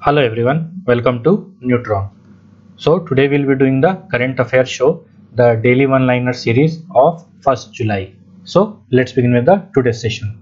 Hello everyone, welcome to Neutron. So today we'll be doing the current affairs show, the daily one-liner series of 1st July. So let's begin with the today's session.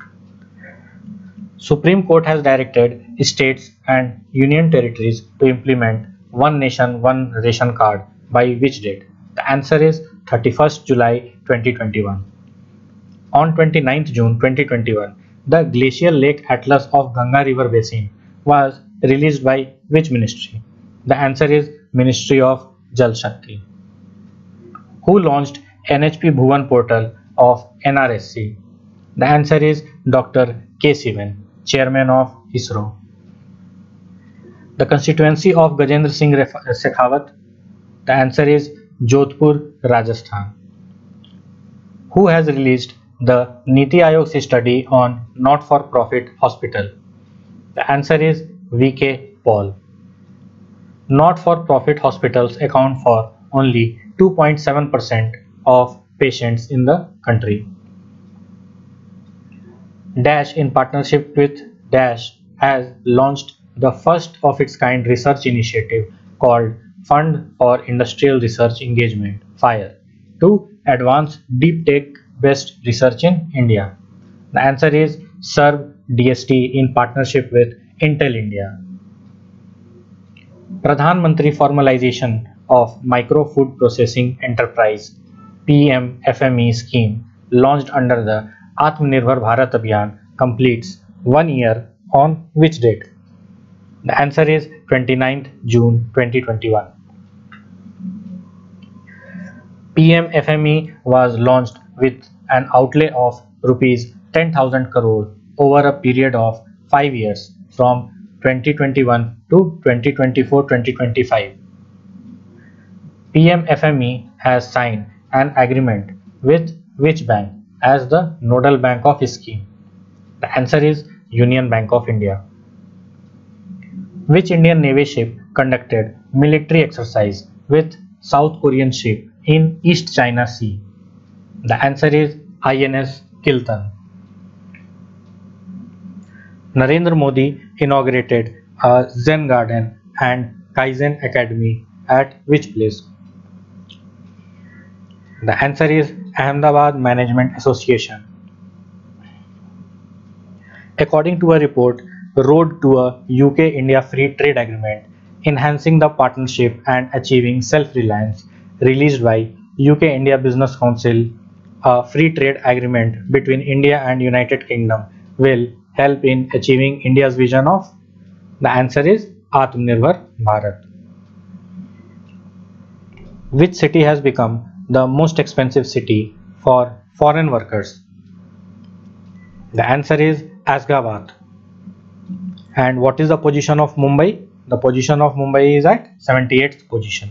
Supreme Court has directed states and union territories to implement One Nation, One Ration card by which date? The answer is 31st July 2021. On 29th June 2021, the glacial Lake Atlas of Ganga River Basin was released by which ministry? The answer is Ministry of Jal Shakti. Who launched NHP Bhuvan portal of NRSC? The answer is Dr. K. Sivan, Chairman of ISRO. The constituency of Gajendra Singh Shekhawat? The answer is Jodhpur, Rajasthan. Who has released the Niti Aayog study on not-for-profit hospital? The answer is V.K. Paul. Not-for-profit hospitals account for only 2.7% of patients in the country. Dash, in partnership with Dash, has launched the first of its kind research initiative called Fund for Industrial Research Engagement (FIRE) to advance deep tech based research in India. The answer is SERV DST in partnership with Intel India. Pradhan Mantri Formalization of Micro Food Processing Enterprise (PMFME) scheme launched under the Atmanirbhar Bharat Abhiyan completes 1 year on which date? The answer is 29th June 2021. PMFME was launched with an outlay of rupees 10,000 crore over a period of 5 years from 2021 to 2024-2025. PMFME has signed an agreement with which bank as the nodal bank of this scheme? The answer is Union Bank of India. Which Indian Navy ship conducted military exercise with South Korean ship in East China Sea? The answer is INS Kiltan. Narendra Modi inaugurated a Zen Garden and Kaizen Academy at which place? The answer is Ahmedabad Management Association. According to a report, Road to a UK-India Free Trade Agreement, Enhancing the Partnership and Achieving Self-Reliance, released by UK-India Business Council, a free trade agreement between India and United Kingdom will help in achieving India's vision of? The answer is Atmanirbhar Bharat. Which city has become the most expensive city for foreign workers? The answer is Asgabad. And what is the position of Mumbai? The position of Mumbai is at 78th position.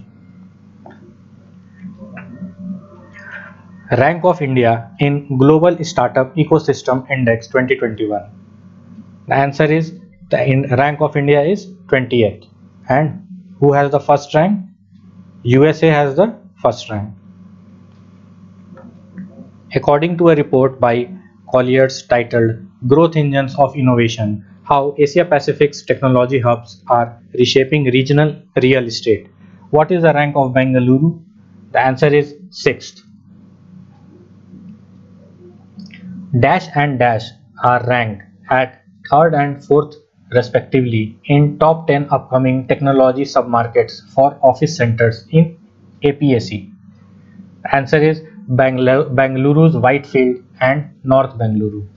Rank of India in Global Startup Ecosystem Index 2021. The answer is the rank of India is 20th. And who has the first rank? USA has the first rank. According to a report by Colliers titled Growth Engines of Innovation, How Asia Pacific's Technology Hubs Are Reshaping Regional Real Estate. What is the rank of Bengaluru? The answer is 6th. Dash and Dash are ranked at 3rd and 4th respectively in top 10 upcoming technology submarkets for office centers in APAC. The answer is Bengaluru's Whitefield and North Bengaluru.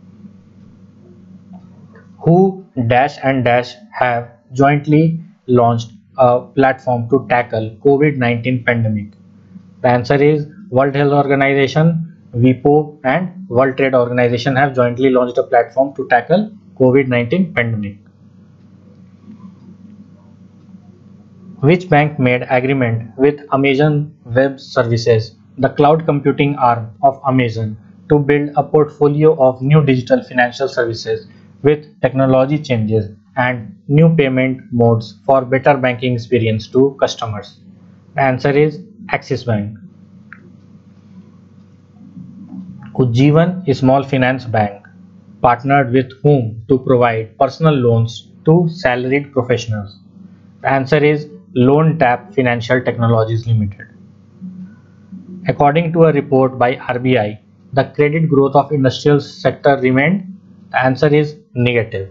Who Dash and Dash have jointly launched a platform to tackle COVID-19 pandemic? The answer is World Health Organization, WIPO and World Trade Organization have jointly launched a platform to tackle COVID-19 pandemic. Which bank made agreement with Amazon Web Services, the cloud computing arm of Amazon, to build a portfolio of new digital financial services with technology changes and new payment modes for better banking experience to customers? The answer is Axis Bank. Ujjivan Small Finance Bank partnered with whom to provide personal loans to salaried professionals? The answer is Lone Tap Financial Technologies Limited. According to a report by RBI, the credit growth of industrial sector remained. The answer is negative.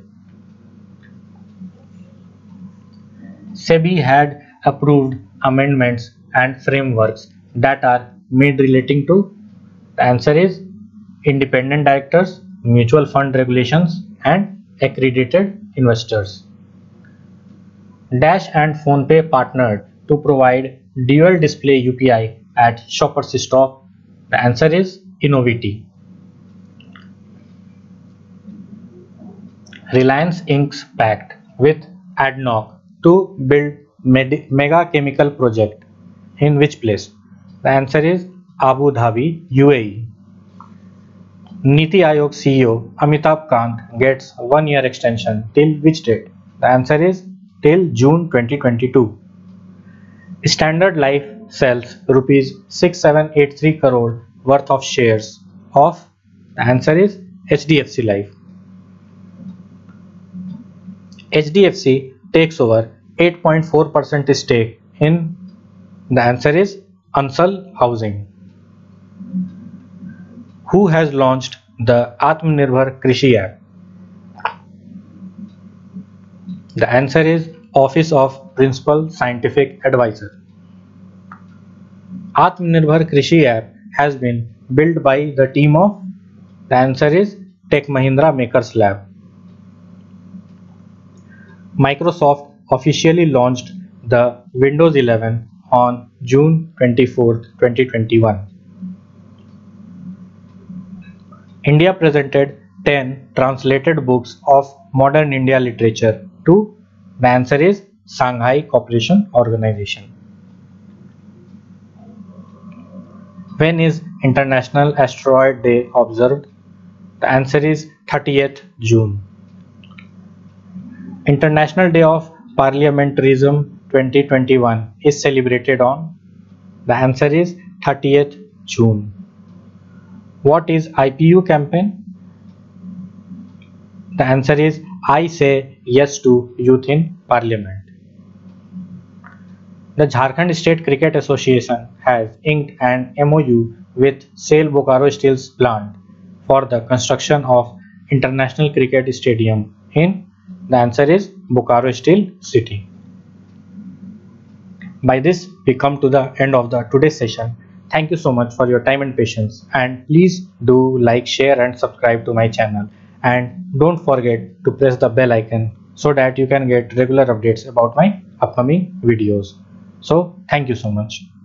SEBI had approved amendments and frameworks that are made relating to. The answer is independent directors, mutual fund regulations, and accredited investors. Dash and PhonePe partnered to provide dual display UPI at Shoppers Stop. The answer is Innoviti. Reliance inks pact with ADNOC to build mega chemical project in which place? The answer is Abu Dhabi, UAE. Niti Aayog CEO Amitabh Kant gets 1 year extension till which date? The answer is till June 2022. Standard Life sells rupees 6783 crore worth of shares of. The answer is HDFC Life. HDFC takes over 8.4% stake in. The answer is Ansal Housing. Who has launched the Atmanirbhar Krishi app? The answer is Office of Principal Scientific Advisor. Atmanirbhar Krishi app has been built by the team of. The answer is Tech Mahindra Makers Lab. Microsoft officially launched the Windows 11 on June 24, 2021. India presented 10 translated books of modern India literature to. The answer is Shanghai Cooperation Organization. When is International Asteroid Day observed? The answer is 30th June. International Day of Parliamentarism 2021 is celebrated on. The answer is 30th June. What is IPU campaign? The answer is I Say Yes to Youth in Parliament. The Jharkhand State Cricket Association has inked an MOU with SAIL Bokaro Steel's plant for the construction of International Cricket Stadium in. The answer is Bokaro Steel City. By this, we come to the end of the today's session. Thank you so much for your time and patience, and please do like, share and subscribe to my channel, and don't forget to press the bell icon so that you can get regular updates about my upcoming videos. So thank you so much.